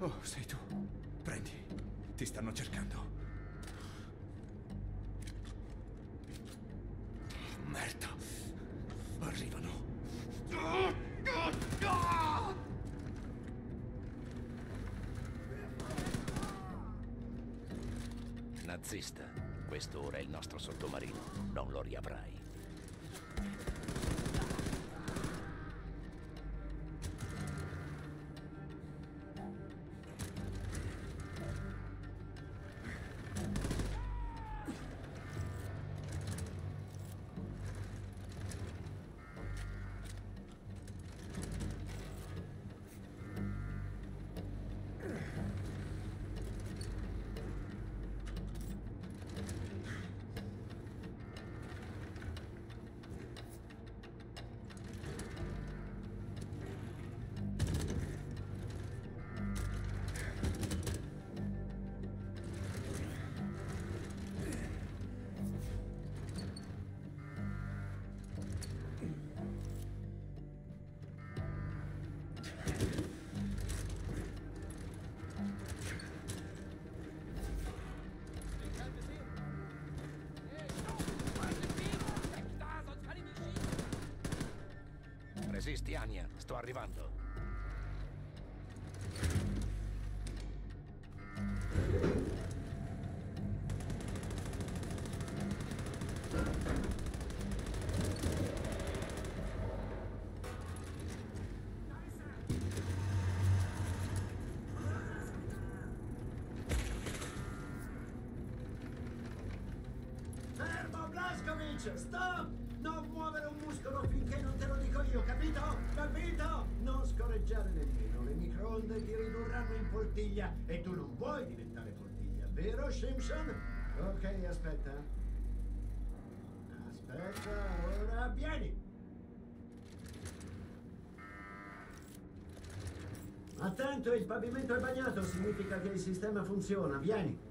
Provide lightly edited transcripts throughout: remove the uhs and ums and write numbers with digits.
Oh, sei tu. Prendi. Ti stanno cercando. Merda. Arrivano. Nazista. Questo ora è il nostro sottomarino. Non lo riavrai. Resisti, Anya. Sto arrivando. Fermo, Blazkowicz! Stop! Non muovere un muscolo finché non te lo dico io, capito? Capito? Non scorreggiare nemmeno. Le microonde ti ridurranno in poltiglia e tu non vuoi diventare poltiglia, vero, Simpson? Ok, aspetta. Aspetta, ora vieni! Attento, il pavimento è bagnato, significa che il sistema funziona. Vieni.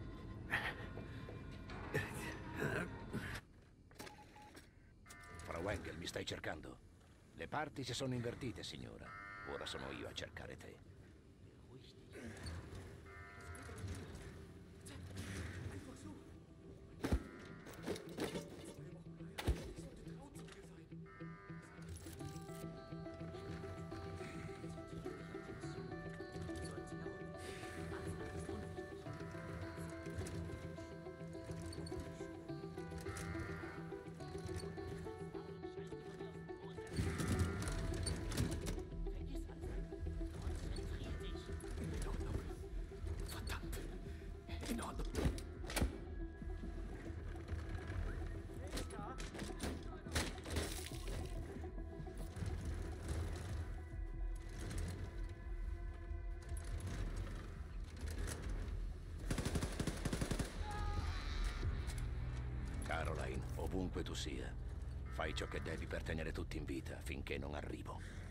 Frau Engel, mi stai cercando? Le parti si sono invertite, signora. Ora sono io a cercare te. Caroline, ovunque tu sia, fai ciò che devi per tenere tutti in vita finché non arrivo.